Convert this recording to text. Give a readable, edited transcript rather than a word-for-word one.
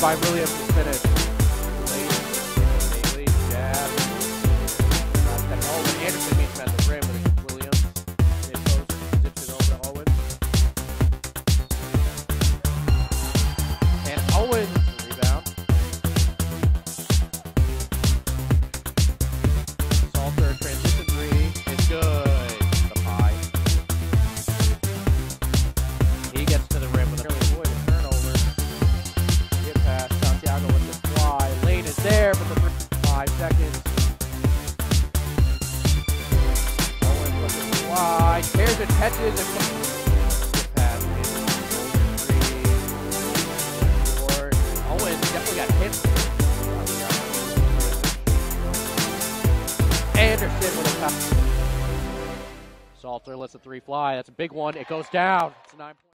by Williams is finished. Bailey, jab. Owen Anderson meets him at the rim with Williams. It goes, zips it over to Owen. And Owen, rebound. Salter, transition three, is good. The pie. He gets to the rim with a avoid a turnover. Get past Santiago with the fly. Lane is there, but the 5 seconds. Owen with the fly. Tears and catches and get past three. Owen definitely got hit. Anderson with a foul. Salter lets the three fly. That's a big one. It goes down. It's a 9-point.